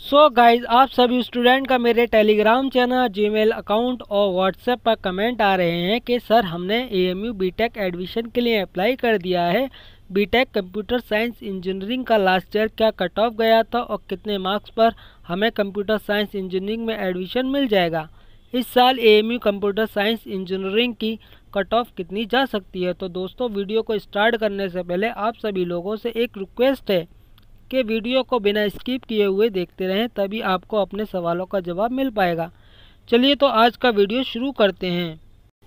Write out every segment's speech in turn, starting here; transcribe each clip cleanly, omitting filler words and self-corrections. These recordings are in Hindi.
सो गाइज, आप सभी स्टूडेंट का मेरे टेलीग्राम चैनल, जीमेल अकाउंट और व्हाट्सएप पर कमेंट आ रहे हैं कि सर हमने एएमयू बीटेक एडमिशन के लिए अप्लाई कर दिया है। बीटेक कंप्यूटर साइंस इंजीनियरिंग का लास्ट ईयर क्या कट ऑफ गया था और कितने मार्क्स पर हमें कंप्यूटर साइंस इंजीनियरिंग में एडमिशन मिल जाएगा। इस साल एएमयू कंप्यूटर साइंस इंजीनियरिंग की कट ऑफ कितनी जा सकती है। तो दोस्तों, वीडियो को स्टार्ट करने से पहले आप सभी लोगों से एक रिक्वेस्ट है कि वीडियो को बिना स्किप किए हुए देखते रहें, तभी आपको अपने सवालों का जवाब मिल पाएगा। चलिए तो आज का वीडियो शुरू करते हैं।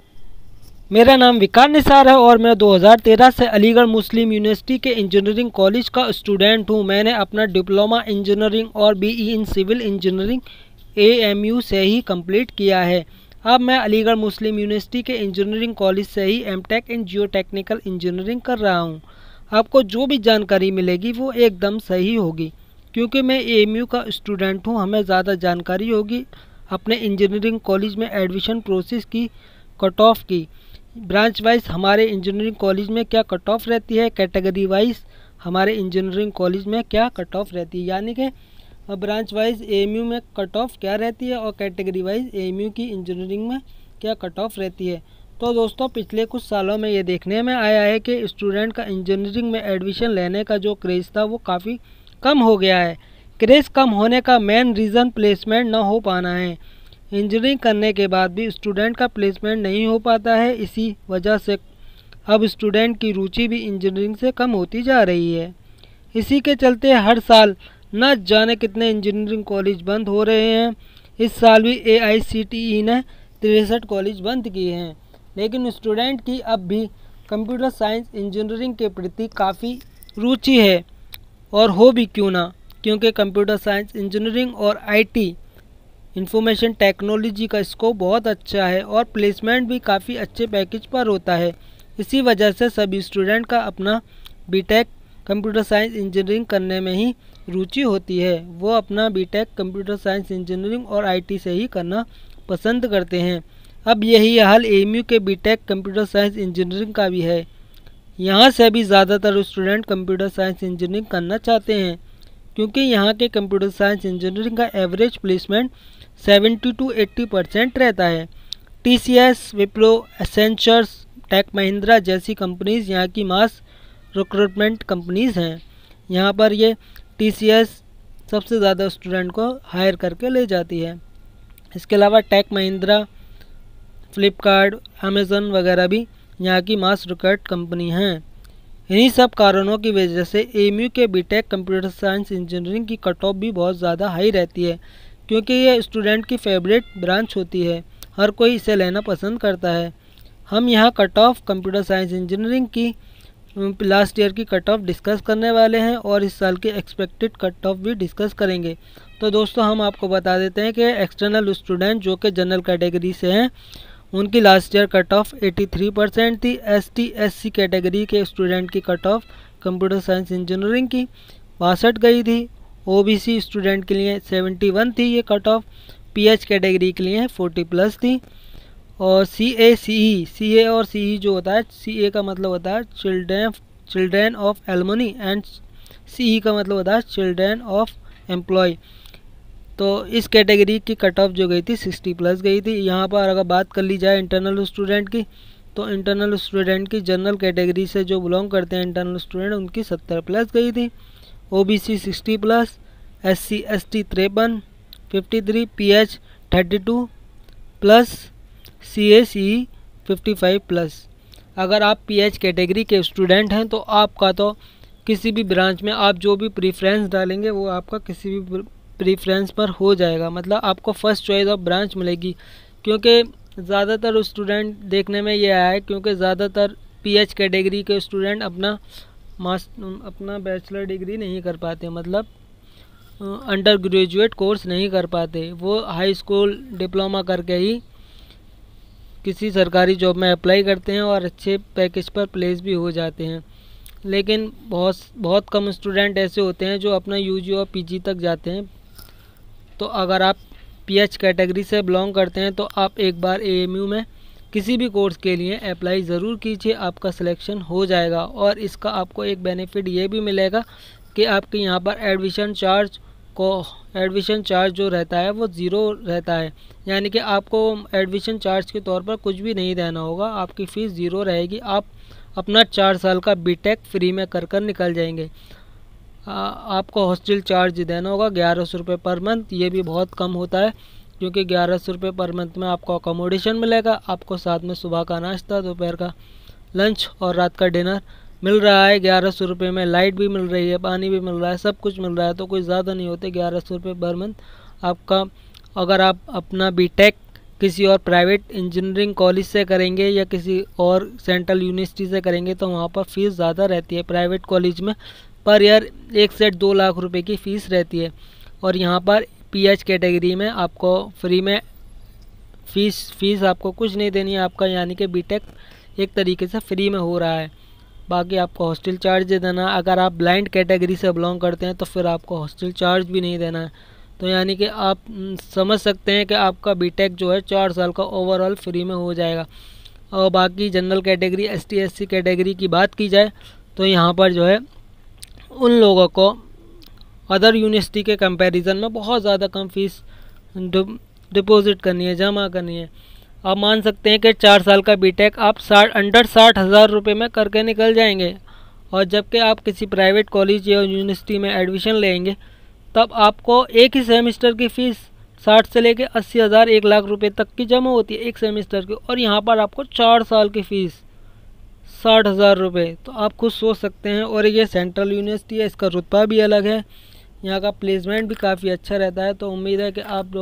मेरा नाम विकार निसार है और मैं 2013 से अलीगढ़ मुस्लिम यूनिवर्सिटी के इंजीनियरिंग कॉलेज का स्टूडेंट हूं। मैंने अपना डिप्लोमा इंजीनियरिंग और BE in civil engineering AMU से ही कंप्लीट किया है। अब मैं अलीगढ़ मुस्लिम यूनिवर्सिटी के इंजीनियरिंग कॉलेज से ही MTech in geotechnical engineering कर रहा हूं। आपको जो भी जानकारी मिलेगी वो एकदम सही होगी, क्योंकि मैं एएमयू का स्टूडेंट हूं। हमें ज़्यादा जानकारी होगी अपने इंजीनियरिंग कॉलेज में एडमिशन प्रोसेस की, कट ऑफ की। ब्रांच वाइज हमारे इंजीनियरिंग कॉलेज में क्या कट ऑफ रहती है, कैटेगरी वाइज हमारे इंजीनियरिंग कॉलेज में क्या कट ऑफ रहती है, यानी कि ब्रांच वाइज एएमयू में कट ऑफ क्या रहती है और कैटेगरी वाइज एएमयू की इंजीनियरिंग में क्या कट ऑफ रहती है। तो दोस्तों, पिछले कुछ सालों में ये देखने में आया है कि स्टूडेंट का इंजीनियरिंग में एडमिशन लेने का जो क्रेज़ था वो काफ़ी कम हो गया है। क्रेज़ कम होने का मेन रीज़न प्लेसमेंट ना हो पाना है। इंजीनियरिंग करने के बाद भी स्टूडेंट का प्लेसमेंट नहीं हो पाता है। इसी वजह से अब स्टूडेंट की रुचि भी इंजीनियरिंग से कम होती जा रही है। इसी के चलते हर साल न जाने कितने इंजीनियरिंग कॉलेज बंद हो रहे हैं। इस साल भी AICTE ने 63 कॉलेज बंद किए हैं, लेकिन स्टूडेंट की अब भी कंप्यूटर साइंस इंजीनियरिंग के प्रति काफ़ी रुचि है, और हो भी क्यों ना, क्योंकि कंप्यूटर साइंस इंजीनियरिंग और IT इंफॉर्मेशन टेक्नोलॉजी का स्कोप बहुत अच्छा है और प्लेसमेंट भी काफ़ी अच्छे पैकेज पर होता है। इसी वजह से सभी स्टूडेंट का अपना बीटेक कंप्यूटर साइंस इंजीनियरिंग करने में ही रुचि होती है। वो अपना बीटेक कंप्यूटर साइंस इंजीनियरिंग और IT से ही करना पसंद करते हैं। अब यही हाल एएमयू के बीटेक कंप्यूटर साइंस इंजीनियरिंग का भी है। यहाँ से भी ज़्यादातर स्टूडेंट कंप्यूटर साइंस इंजीनियरिंग करना चाहते हैं, क्योंकि यहाँ के कंप्यूटर साइंस इंजीनियरिंग का एवरेज प्लेसमेंट 70 to 80% रहता है। TCS, Wipro, Accentures, Tech Mahindra जैसी कंपनीज़ यहाँ की मास रिक्रूटमेंट कंपनीज़ हैं। यहाँ पर ये TCS सबसे ज़्यादा स्टूडेंट को हायर करके ले जाती है। इसके अलावा टेक महिंद्रा, फ्लिपकार्ट, अमेज़न वगैरह भी यहाँ की मास रिक्रूट कंपनी हैं। इन्हीं सब कारणों की वजह से एएमयू के बीटेक कंप्यूटर साइंस इंजीनियरिंग की कट ऑफ भी बहुत ज़्यादा हाई रहती है, क्योंकि ये स्टूडेंट की फेवरेट ब्रांच होती है। हर कोई इसे लेना पसंद करता है। हम यहाँ cut off computer science engineering की लास्ट ईयर की कट ऑफ डिस्कस करने वाले हैं और इस साल की एक्सपेक्टेड कट ऑफ भी डिस्कस करेंगे। तो दोस्तों, हम आपको बता देते हैं कि एक्सटर्नल स्टूडेंट जो कि जनरल कैटेगरी से हैं, उनकी लास्ट ईयर कट ऑफ 83% थी। ST/SC कैटेगरी के स्टूडेंट की cut off computer science engineering की 62 गई थी। OBC स्टूडेंट के लिए 71 थी ये कट ऑफ। PH कैटेगरी के लिए 40+ थी। और CA और CE जो होता है, CA का मतलब होता है children of alumni and CE का मतलब होता है चिल्ड्रेन ऑफ एम्प्लॉय। तो इस कैटेगरी की कट ऑफ जो गई थी 60+ गई थी। यहाँ पर अगर बात कर ली जाए इंटरनल स्टूडेंट की, तो इंटरनल स्टूडेंट की जनरल कैटेगरी से जो बिलोंग करते हैं इंटरनल स्टूडेंट, उनकी 70+ गई थी। OBC 60+, SC/ST 53, 53, PH 32+, CA/CE 55+। अगर आप PH कैटेगरी के स्टूडेंट हैं तो आपका तो किसी भी ब्रांच में आप जो भी प्रीफ्रेंस डालेंगे वो आपका किसी भी प्रीफ्रेंस पर हो जाएगा, मतलब आपको फर्स्ट चॉइस ऑफ ब्रांच मिलेगी। क्योंकि ज़्यादातर स्टूडेंट देखने में ये आया है, क्योंकि ज़्यादातर PH कैटेगरी के स्टूडेंट अपना बैचलर डिग्री नहीं कर पाते, मतलब अंडर ग्रेजुएट कोर्स नहीं कर पाते। वो हाई स्कूल डिप्लोमा करके ही किसी सरकारी जॉब में अप्लाई करते हैं और अच्छे पैकेज पर प्लेस भी हो जाते हैं। लेकिन बहुत कम स्टूडेंट ऐसे होते हैं जो अपना UG और PG तक जाते हैं। तो अगर आप PH कैटेगरी से बिलोंग करते हैं तो आप एक बार AMU में किसी भी कोर्स के लिए अप्लाई ज़रूर कीजिए, आपका सिलेक्शन हो जाएगा। और इसका आपको एक बेनिफिट ये भी मिलेगा कि आपके यहाँ पर एडमिशन चार्ज आपको एडमिशन चार्ज जो रहता है वो ज़ीरो रहता है, यानी कि आपको एडमिशन चार्ज के तौर पर कुछ भी नहीं देना होगा, आपकी फ़ीस ज़ीरो रहेगी। आप अपना 4 साल का बीटेक फ्री में कर निकल जाएंगे। आपको हॉस्टल चार्ज देना होगा 1100 रुपये पर मंथ। ये भी बहुत कम होता है क्योंकि 1100 रुपये पर मंथ में आपको अकोमोडेशन मिलेगा, आपको साथ में सुबह का नाश्ता, दोपहर का लंच और रात का डिनर मिल रहा है 1100 रुपये में। लाइट भी मिल रही है, पानी भी मिल रहा है, सब कुछ मिल रहा है, तो कोई ज़्यादा नहीं होते 1100 रुपये पर मंथ आपका। अगर आप अपना बीटेक किसी और प्राइवेट इंजीनियरिंग कॉलेज से करेंगे या किसी और सेंट्रल यूनिवर्सिटी से करेंगे तो वहाँ पर फ़ीस ज़्यादा रहती है। प्राइवेट कॉलेज में पर ईयर 1 से 2 लाख रुपए की फ़ीस रहती है, और यहाँ पर पीएच कैटेगरी में आपको फ्री में फ़ीस आपको कुछ नहीं देनी है आपका, यानी कि बीटेक एक तरीके से फ्री में हो रहा है। बाकी आपको हॉस्टल चार्ज दे देना। अगर आप ब्लाइंड कैटेगरी से बिलोंग करते हैं तो फिर आपको हॉस्टल चार्ज भी नहीं देना है। तो यानी कि आप समझ सकते हैं कि आपका बीटेक जो है 4 साल का ओवरऑल फ्री में हो जाएगा। और बाकी general category, ST SC category की बात की जाए तो यहाँ पर जो है उन लोगों को अदर यूनिवर्सिटी के कंपैरिजन में बहुत ज़्यादा कम फीस डिपॉजिट करनी है, जमा करनी है। आप मान सकते हैं कि 4 साल का बीटेक आप अंडर 60,000 रुपये में करके निकल जाएंगे। और जबकि आप किसी प्राइवेट कॉलेज या यूनिवर्सिटी में एडमिशन लेंगे तब आपको एक ही सेमेस्टर की फ़ीस 60 से लेके 80,000 1 लाख रुपए तक की जमा होती है एक सेमेस्टर की, और यहाँ पर आपको 4 साल की फ़ीस 60,000 रुपये। तो आप खुद सोच सकते हैं। और ये सेंट्रल यूनिवर्सिटी है, इसका रुतबा भी अलग है, यहाँ का प्लेसमेंट भी काफ़ी अच्छा रहता है। तो उम्मीद है कि आप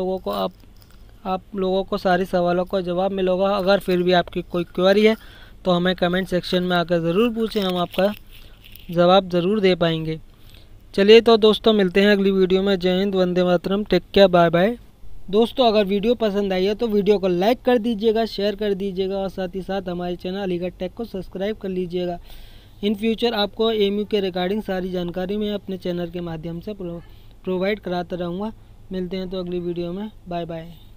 लोगों को सारे सवालों का जवाब मिलेगा। अगर फिर भी आपकी कोई क्वेरी है तो हमें कमेंट सेक्शन में आकर ज़रूर पूछें, हम आपका जवाब ज़रूर दे पाएंगे। चलिए तो दोस्तों, मिलते हैं अगली वीडियो में। जय हिंद, वंदे मातरम, टेक केयर, बाय बाय। दोस्तों, अगर वीडियो पसंद आई है तो वीडियो को लाइक कर दीजिएगा, शेयर कर दीजिएगा और साथ ही साथ हमारे चैनल अलीगढ़ टेक को सब्सक्राइब कर लीजिएगा। इन फ्यूचर आपको एएमयू के रिगार्डिंग सारी जानकारी मैं अपने चैनल के माध्यम से प्रोवाइड कराता रहूँगा। मिलते हैं तो अगली वीडियो में, बाय बाय।